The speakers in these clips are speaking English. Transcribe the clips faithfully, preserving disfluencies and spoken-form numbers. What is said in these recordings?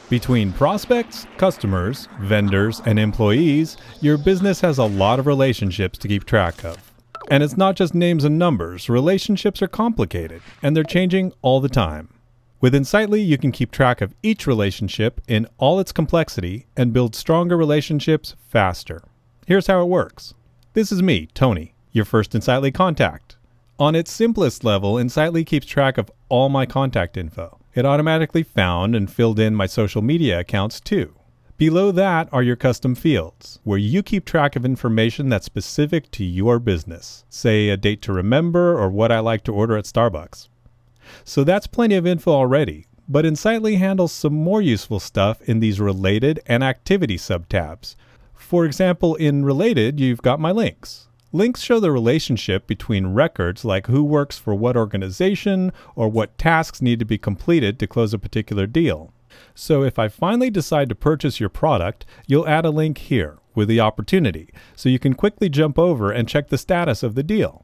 Between prospects, customers, vendors, and employees, your business has a lot of relationships to keep track of. And it's not just names and numbers. Relationships are complicated, and they're changing all the time. With Insightly, you can keep track of each relationship in all its complexity and build stronger relationships faster. Here's how it works. This is me, Tony, your first Insightly contact. On its simplest level, Insightly keeps track of all my contact info. It automatically found and filled in my social media accounts too. Below that are your custom fields, where you keep track of information that's specific to your business, say a date to remember or what I like to order at Starbucks. So that's plenty of info already, but Insightly handles some more useful stuff in these Related and Activity subtabs. For example, in Related, you've got my links. Links show the relationship between records like who works for what organization or what tasks need to be completed to close a particular deal. So if I finally decide to purchase your product, you'll add a link here with the opportunity, so you can quickly jump over and check the status of the deal.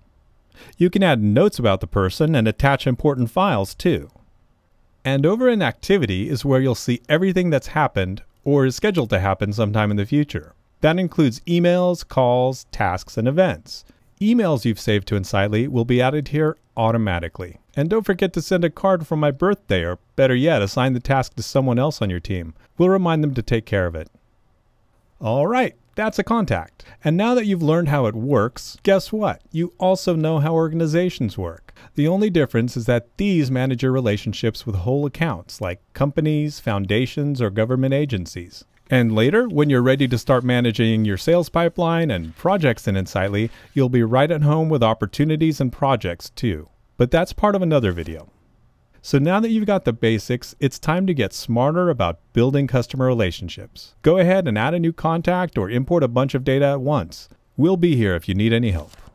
You can add notes about the person and attach important files too. And over in Activity is where you'll see everything that's happened or is scheduled to happen sometime in the future. That includes emails, calls, tasks, and events. Emails you've saved to Insightly will be added here automatically. And don't forget to send a card for my birthday, or better yet, assign the task to someone else on your team. We'll remind them to take care of it. All right, that's a contact. And now that you've learned how it works, guess what? You also know how organizations work. The only difference is that these manage your relationships with whole accounts, like companies, foundations, or government agencies. And later, when you're ready to start managing your sales pipeline and projects in Insightly, you'll be right at home with opportunities and projects too. But that's part of another video. So now that you've got the basics, it's time to get smarter about building customer relationships. Go ahead and add a new contact or import a bunch of data at once. We'll be here if you need any help.